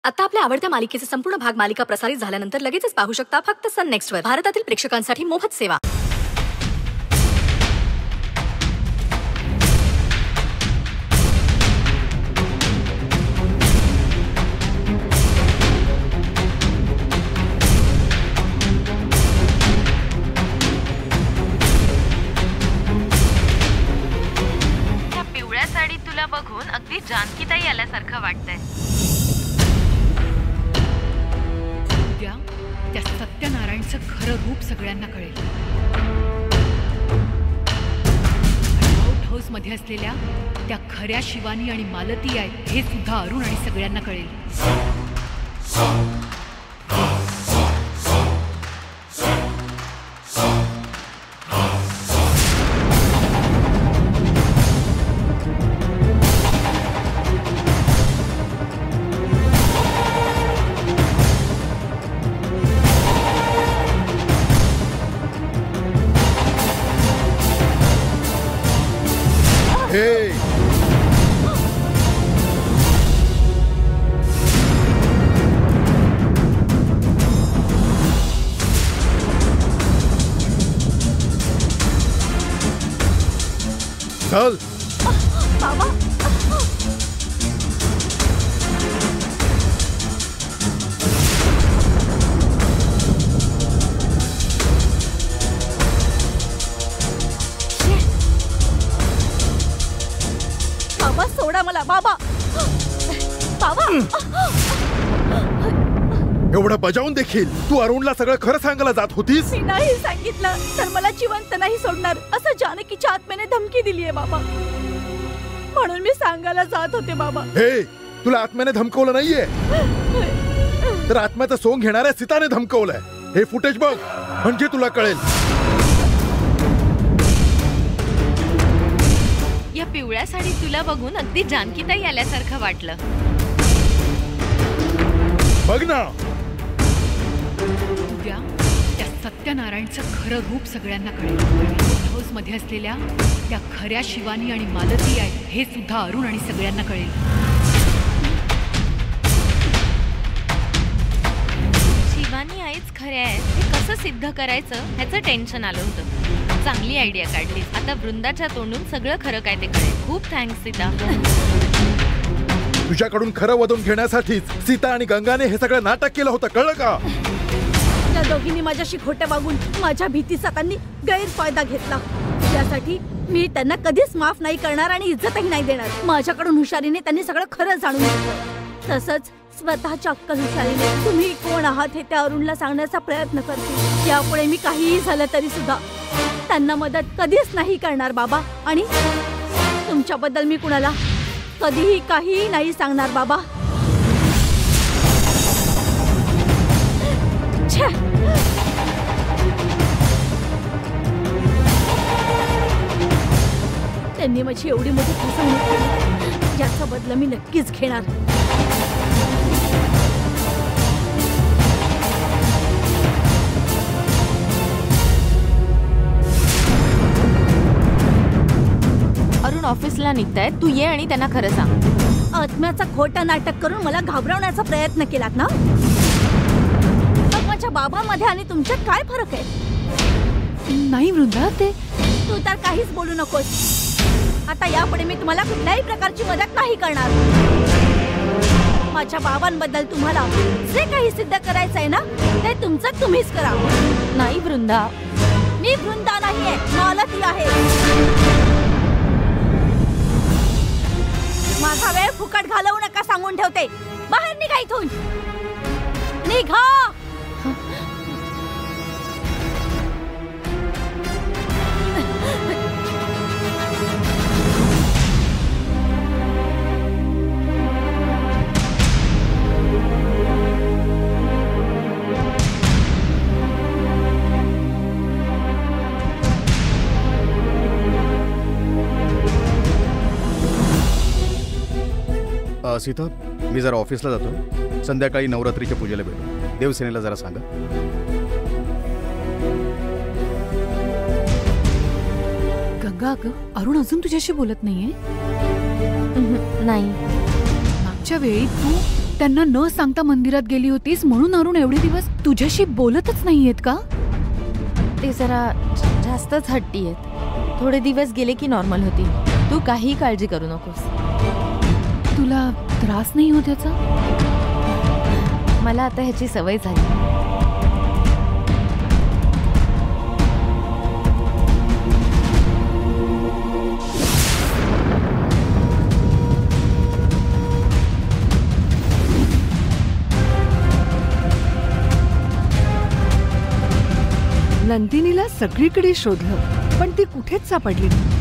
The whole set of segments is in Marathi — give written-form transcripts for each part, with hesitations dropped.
आता आपल्या आवडत्या मालिकेचे संपूर्ण भाग मालिका प्रसारित झाल्यानंतर लगेचच पाहू शकता फक्त सन नेक्स्टवर. भारतातील प्रेक्षकांसाठी मोफत सेवा. त्या पिवळ्या साडीत तुला बघून अगदी जानकीताई आल्यासारखं वाटतंय. त्या सत्यनारायणचं खरं रूप सगळ्यांना कळेल. आउट हाऊस मध्ये असलेल्या त्या खऱ्या शिवानी आणि मालती आहेत हे सुद्धा अरुण आणि सगळ्यांना कळेल. चल बाबा बाबा सोडा मला. बाबा बाबा एवढं बजावून देखील तू अरुणला सगळं खरं सांगायला जात होतीस. मी नाही सांगितलं तर मला जिवंत नाही सोडणार असं जानकीच्या आत्म्याने धमकी दिली आहे बाबा, म्हणून मी सांगायला जात होते बाबा. हे तुला आत्म्याने धमकवलं नाहीये तर आत्म्याचं सोंग घेणाऱ्या सीताने धमकवलंय. हे फुटेज बघ म्हणजे तुला कळेल. या पिवळ्या साडीत तुला बघून अगदी जानकीताई आल्यासारखं वाटलं. बघ ना. उद्या त्या सत्यनारायणचं खरं रूप सगळ्यांना कळेल. हाऊस मध्ये असलेल्या त्या खऱ्या शिवानी आणि मालती आहेत हे सुद्धा अरुण आणि सगळ्यांना कळेल. शिवानी आईच खऱ्या आहेत हे कसं सिद्ध करायचं ह्याचं टेन्शन आलं होतं. चांगली आयडिया काढली. आता वृंदाच्या तोंडून सगळं खरं काय ते कळेल. खूप थँक्स सीता. तुझ्याकडून खरं वधून घेण्यासाठीच सीता आणि गंगाने हे सगळं नाटक केलं होतं, कळलं का? त्या दोघींनी माझ्याशी खोटं वागून माझ्या भीतीचा त्यांनी गैरफायदा घेतला. त्यासाठी मी त्यांना कधीच माफ नाही करणार आणि इज्जतही नाही देणार. माझ्याकडून हुशारीने त्यांनी सगळं खरं जाणून घेतलं. तसंच स्वतःच्या अक्कल हुशारीने तुम्ही कोण आहात हे त्या अरुणला सांगण्याचा प्रयत्न करते. यापुढे मी काहीही झालं तरी सुद्धा त्यांना मदत कधीच नाही करणार बाबा. आणि तुमच्याबद्दल मी कुणाला कधीही काहीही नाही सांगणार बाबा. त्यांनी माझी एवढी मोठी फसवणूक केली, याचा बदला मी नक्कीच घेणार. अरुण ऑफिसला निघतायत, तू ये आणि त्यांना खरं सांग. आत्म्याचं खोटं नाटक करून मला घाबरवण्याचा प्रयत्न केलात ना. मग माझ्या बाबांमध्ये आणि तुमच्यात काय फरक आहे? नाही वृंदा, ते तू तर काहीच बोलू नकोस. आता यापुढे मी तुम्हाला कुठल्याही प्रकारची मदत नाही करणार. माझ्या बाबांबद्दल तुम्हाला जे काही सिद्ध करायचं आहे ना ते तुमचं तुम्हीच करा. नाही वृंदा, मी वृंदा नाहीये, मालती आहे. माझा वेळ फुकट घालवू नका सांगून ठेवते. बाहेर निघा इथून, निघा. सीता, मी जरा ऑफिसला जातो. संध्याकाळी नवरात्रीच्या पूजेला भेटू. देवसेनेला जरा सांगा. गंगा, अगं अरुण अजून तुझ्याशी बोलत नाहीये? नाही. मागच्या वेळी तू त्यांना न सांगता मंदिरात गेली होतीस म्हणून अरुण एवढे दिवस तुझ्याशी बोलतच नाहीयेत का? ते जरा जास्तच हट्टी आहेत. थोडे दिवस गेले की नॉर्मल होती. तू काही काळजी करू नकोस. तुला त्रास नाही होत याचा? मला आता ह्याची सवय झाली. नंदिनीला सगळीकडे शोधलं पण ती कुठेच सापडली नाही.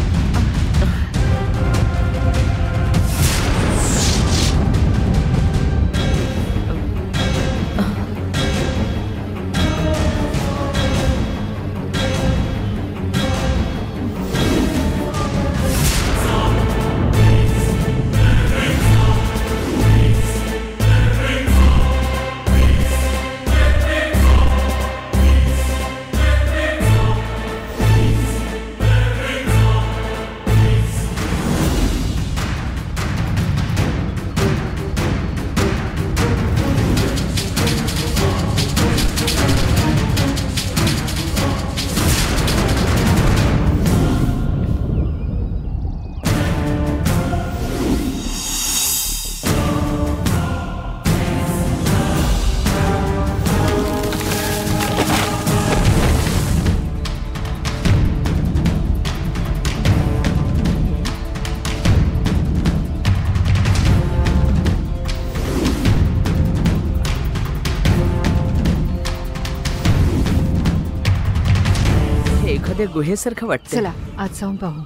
एखाद्या गुहेसारखं वाटतं. चला आज जाऊन पाहू.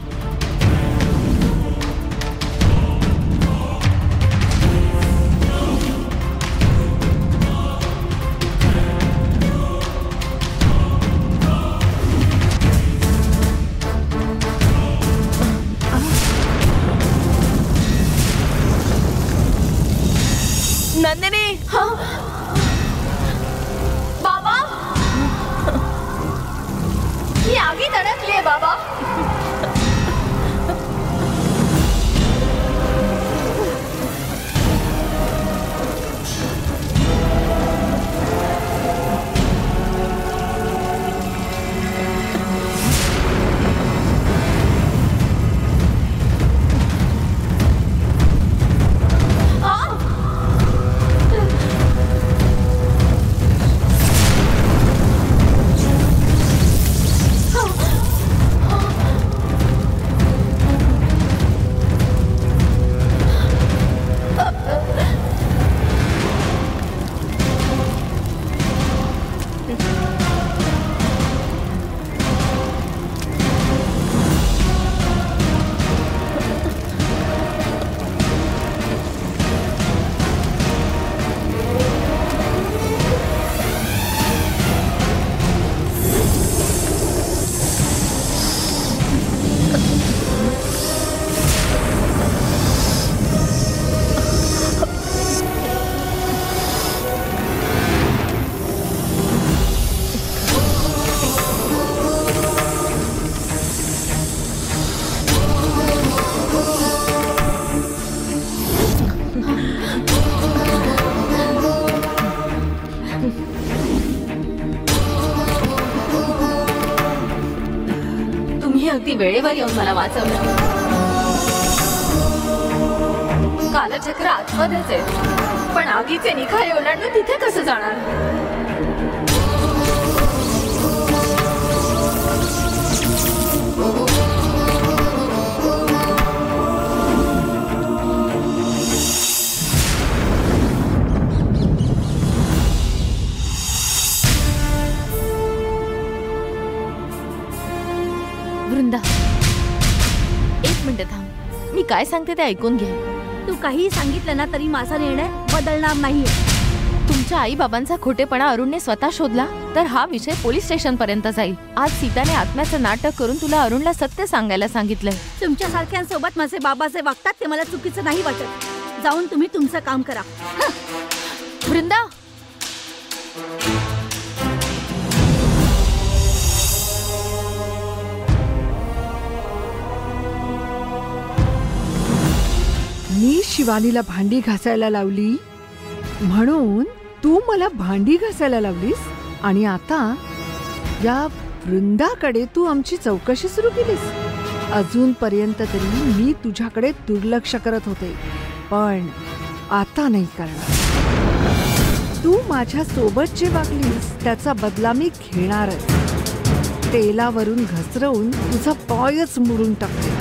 नंदिनी. बाबा, ही आगीत अडकलीये बाबा. अगदी वेळेवर येऊन मला वाचवलं. कालचक्र आतमध्येच आहे पण आगीचे निखारे ओलांडून तिथे कसं जाणार? वृंदा, एक मिनिट थांब. मी काय सांगते ते ऐकून घे. तू काही सांगितलं ना तरी माझा निर्णय बदलणार नाहीये. तुमच्या आई बाबांचा खोटेपणा अरुणने स्वतः शोधला तर हा विषय पोलीस स्टेशन पर्यंत जाईल. आज सीताने आत्म्याचं नाटक करून तुला अरुणला सत्य सांगायला सांगितलंय. तुमच्या सारख्यांसोबत माझे बाबा जे वागतात ते मला चुकीचं नाही वाटत. जाऊन तुम्ही तुमचं काम करा. वृंदा, मी शिवानीला भांडी घासायला लावली म्हणून तू मला भांडी घासायला लावलीस आणि आता या वृंदाकडे तू आमची चौकशी सुरू केलीस. अजूनपर्यंत तरी मी तुझ्याकडे दुर्लक्ष करत होते, पण आता नाही करणार. तू माझ्या सोबत जे वागलीस त्याचा बदला मी घेणारच. तेलावरून घसरवून तुझा पायच मोडून टाकते.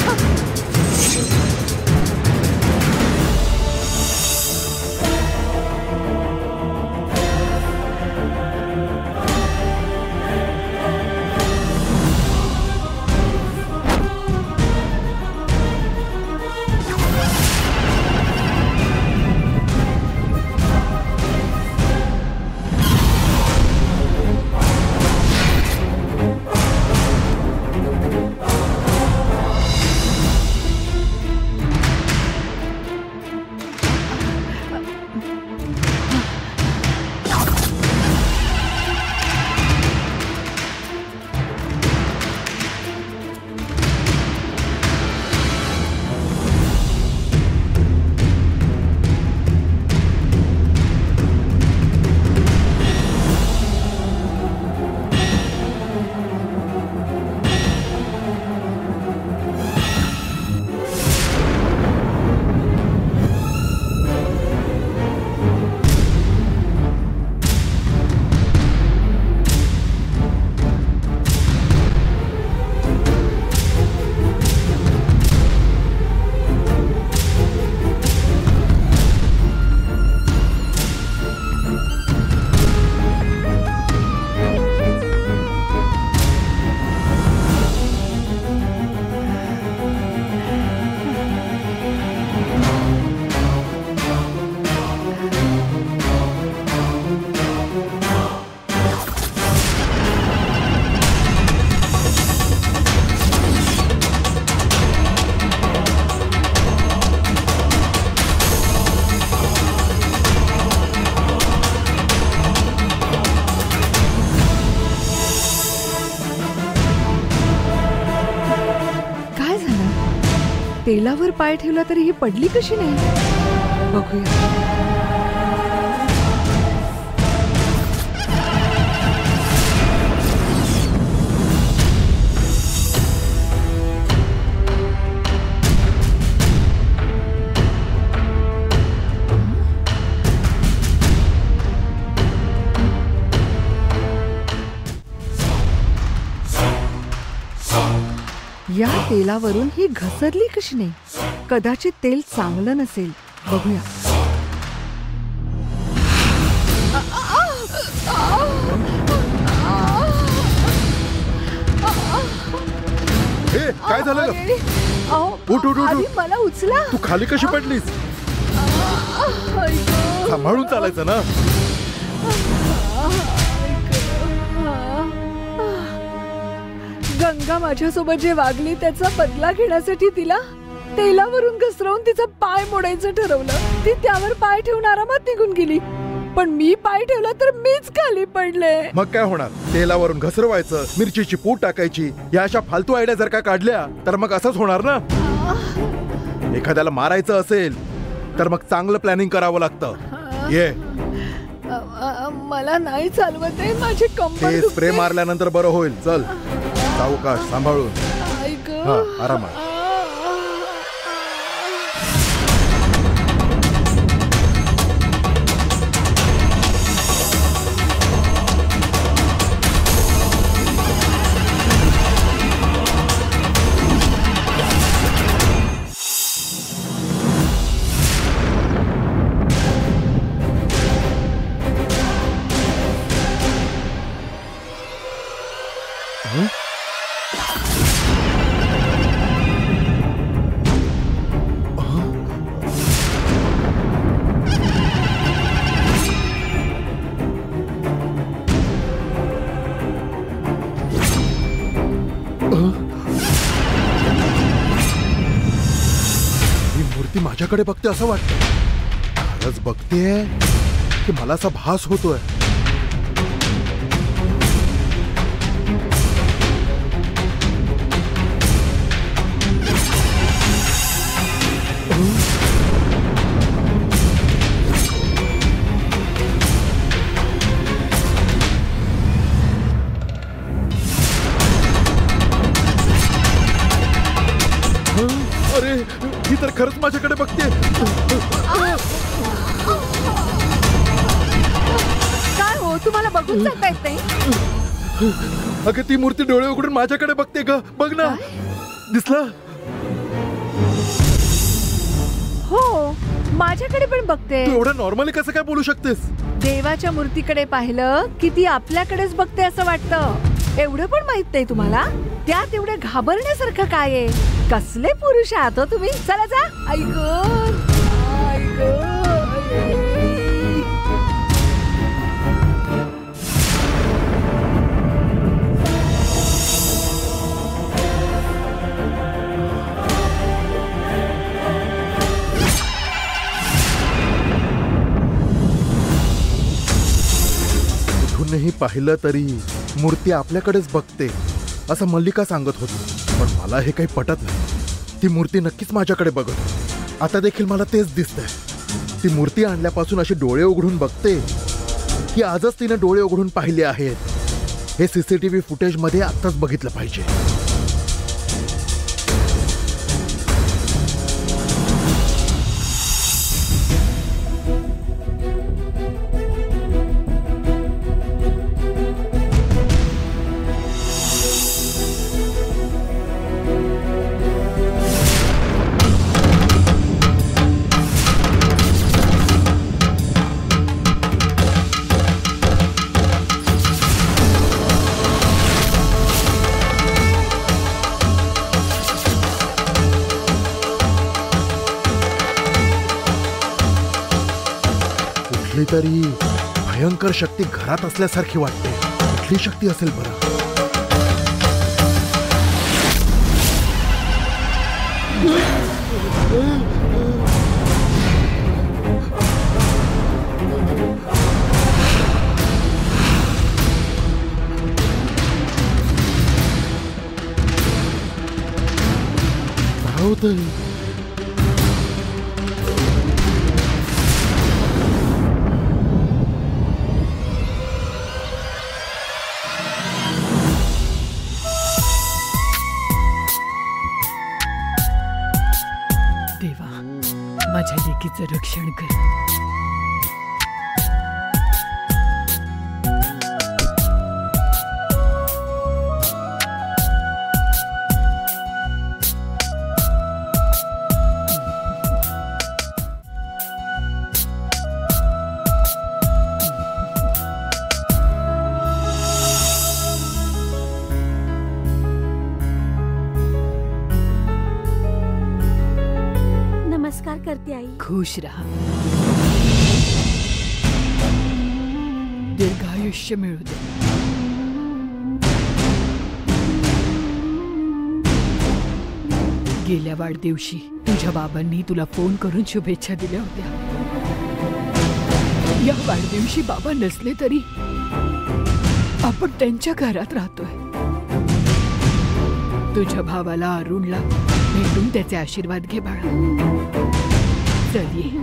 तेलावर पाय ठेवला तरी ही पडली कशी नाही? बघूया. या तेलावरून ही घसरली कशी नाही? कदाचित तेल चांगलं नसेल. बघूया. हे काय झालं? उठ उठ उठ. मला उचला. तू खाली कशी पडलीस? सांभाळून चालायचं ना. गंगा माझ्यासोबत जे वागली त्याचा बदला घेण्यासाठी तिला तेलावरून घसरवून तिचा पाय मोडायचं ठरवलं. ती त्यावर पाय ठेवून आरामात निघून गेली, पण मी पाय ठेवला तर मीच खाली पडले. मग काय होणार? तेलावरून घसरवायचं, मिरचीची पूड टाकायची, या अशा फालतू आयडिया जर का काढल्या तर मग असंच होणार ना. एखाद्याला मारायचं असेल तर मग चांगलं प्लॅनिंग करावं लागतं. ये. मला नाही चालवत आहे. माझी कंबर स्प्रे मारल्यानंतर बरं होईल. चल सावकाश, सांभाळून. आरामात. माझ्याकडे बघते असं वाटतं. खरंच बघतेय की मला असा भास होतोय. माझ्याकडे बघते. काय हो, तुम्हाला बघून जाता येत नाही? अगं ती मूर्ती डोळे उघडून माझ्याकडे बघते ग. बघ ना, दिसलं? हो, माझ्याकडे पण बघते. तू एवढं नॉर्मली कसं काय बोलू शकतेस? देवाच्या मूर्तीकडे पाहिलं की ती आपल्याकडेच बघते असं वाटतं. एवढं पण माहित नाही तुम्हाला? त्यात एवढं घाबरण्यासारखं काय आहे? कसले पुरुष आहात हो तुम्ही. चला जा. ऐक कुठूनही पाहिलं तरी मूर्ती आपल्याकडेच बघते असं मल्लिका सांगत होती. पण मला हे काही पटत नाही. ती मूर्ती नक्कीच माझ्याकडे बघत होती. आता देखील मला तेच दिसतंय. ती मूर्ती आणल्यापासून अशी डोळे उघडून बघते की आजच तिने डोळे उघडून पाहिले आहेत. हे सीसीटीव्ही फुटेज मध्ये आत्ताच बघितलं पाहिजे. कुठली तरी भयंकर शक्ती घरात असल्यासारखी वाटते. कुठली शक्ती असेल बरं? काय होतंय? देवा, माझ्या लेकीचं रक्षण कर. नमस्कार करते आई. खुश राहा. दीर्घायुष्य मिळू दे. गेल्या वाढदिवशी तुझ्या बाबांनी तुला फोन करून शुभेच्छा दिल्या होत्या. या वाढदिवशी बाबा नसले तरी आपण त्यांच्या घरात राहतोय. तुझ्या भावाला अरुणला भेटून त्याचे आशीर्वाद घे बाळा. चल ये.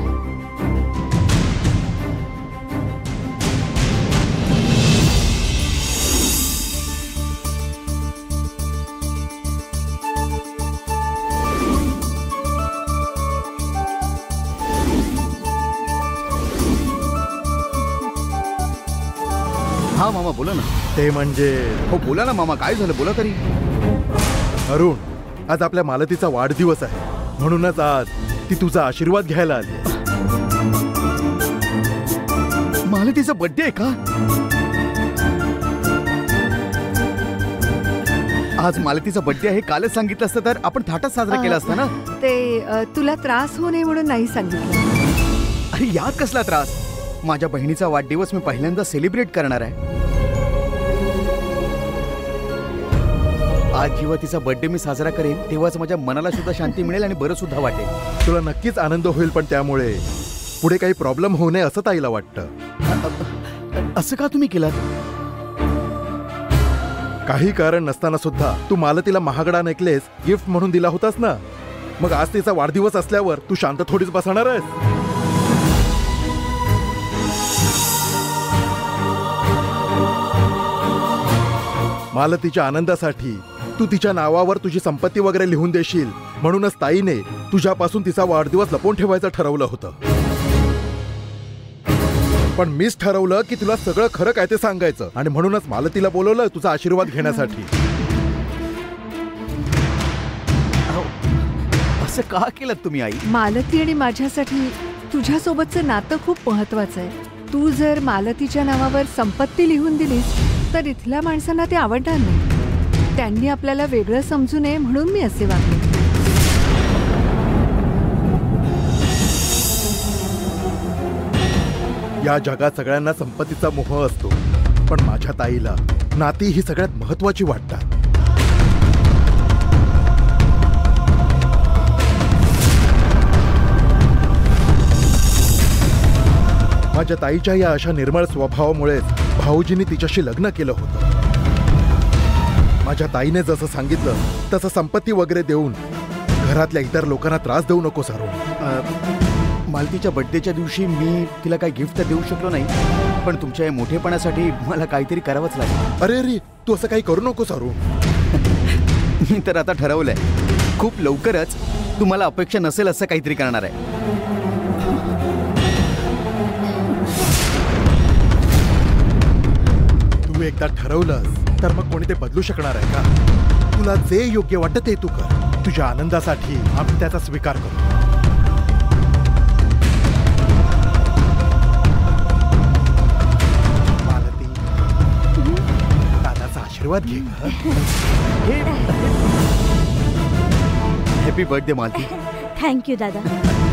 हा मामा बोला ना. ते म्हणजे हो बोला ना मामा, काय झालं बोला तरी. अरुण, आज आपल्या मालतीचा वाढदिवस आहे. म्हणूनच आज ती तुझा आशीर्वाद घ्यायला आली. मालतीचा बर्थडे आहे का? आज मालतीचा बर्थडे आहे. कालच सांगितलं असतं तर आपण थाटात साजरा केला असता ना. ते तुला त्रास होऊ नये म्हणून नाही सांगितलं. अरे यात कसला त्रास? माझ्या बहिणीचा वाढदिवस मी पहिल्यांदा सेलिब्रेट करणार आहे. आज जेव्हा तिचा बर्थडे मी साजरा करेन तेव्हाच माझ्या मनाला सुद्धा शांती मिळेल आणि बरं सुद्धा वाटेल. तुला नक्कीच आनंद होईल, पण त्यामुळे पुढे काही प्रॉब्लेम होऊ नये असं ताईला वाटतं. असं का तुम्ही केलात? काही कारण नसताना सुद्धा तू मालतीला महागडा नेकलेस गिफ्ट म्हणून दिला होतास ना. मग आज तिचा वाढदिवस असल्यावर तू शांत थोडीच बसणार आहेस? मालतीच्या आनंदासाठी तू तिच्या नावावर तुझी संपत्ती वगैरे लिहून देशील म्हणूनच ताईने तुझ्यापासून तिचा वाढदिवस लपवून ठेवायचं ठरवलं होतं. पण मीच ठरवलं की तुला सगळं खरं काय ते सांगायचं आणि म्हणूनच मालतीला बोलवलं तुझा आशीर्वाद घेण्यासाठी. असं का केलं तुम्ही आई? मालती आणि माझ्यासाठी तुझ्यासोबतचं नातं खूप महत्वाचं आहे. तू जर मालतीच्या नावावर संपत्ती लिहून दिलीस तर इथल्या माणसांना ते आवडणार नाही. त्यांनी आपल्याला वेगळं समजू नये म्हणून मी असे वागले. या जगात सगळ्यांना संपत्तीचा मोह असतो, पण माझ्या ताईला नाती ही सगळ्यात महत्वाची वाटतात. माझ्या ताईच्या या अशा निर्मळ स्वभावामुळेच भाऊजींनी तिच्याशी लग्न केलं होतं. माझ्या ताईने जसं सांगितलं तसं संपत्ती वगैरे देऊन घरातल्या इतर लोकांना त्रास देऊ नको सारू. मालतीच्या बड्डेच्या दिवशी मी तिला काही गिफ्ट देऊ शकलो नाही, पण तुमच्या या मोठेपणासाठी मला काहीतरी करावंच लागेल. अरे अरे, तू असं काही करू नको सारू. मी तर आता ठरवलंय, खूप लवकरच तुम्हाला अपेक्षा नसेल असं काहीतरी करणार आहे. तू एकदा ठरवलंस तर मग कोणी ते बदलू शकणार आहे का? तुला जे योग्य वाटतं ते तू कर. तुझ्या आनंदासाठी आम्ही त्याचा स्वीकार करू. मालती, दादाचा आशीर्वाद घे. Happy birthday Malati. थँक्यू दादा.